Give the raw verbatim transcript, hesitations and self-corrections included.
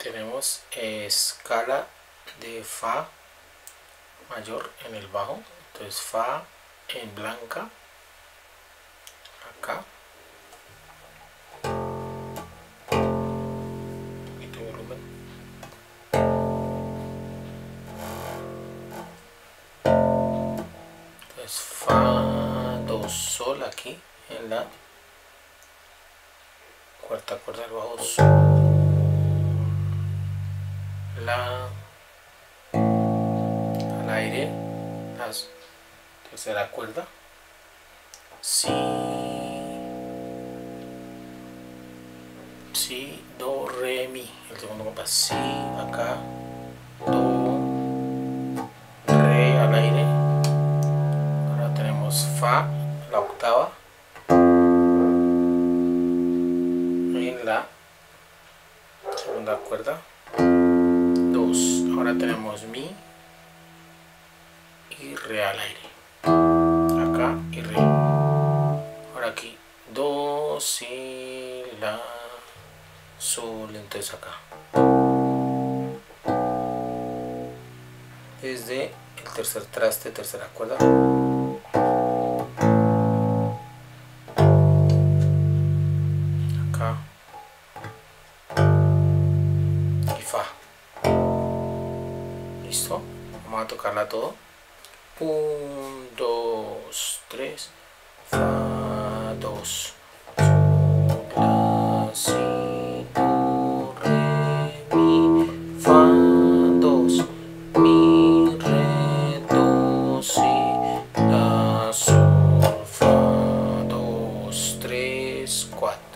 tenemos escala de fa mayor en el bajo, entonces fa en blanca acá, un poquito de volumen, entonces fa, do, sol aquí en la cuarta cuerda del bajo, sol, la, al aire, la tercera cuerda, si, si, do, re, mi, el segundo compás, si, acá, do, re al aire, ahora tenemos fa, la octava, en la segunda cuerda, dos, ahora tenemos mi y re al aire, acá y re, ahora aquí, do, si, la, sol, entonces acá, desde el tercer traste, tercera cuerda, acá y fa. Listo, vamos a tocarla todo. uno, dos, tres, fa, dos, sol, la, si, do, re, mi, fa, dos, mi, re, do, si, la, sol, fa, dos, tres, cuatro.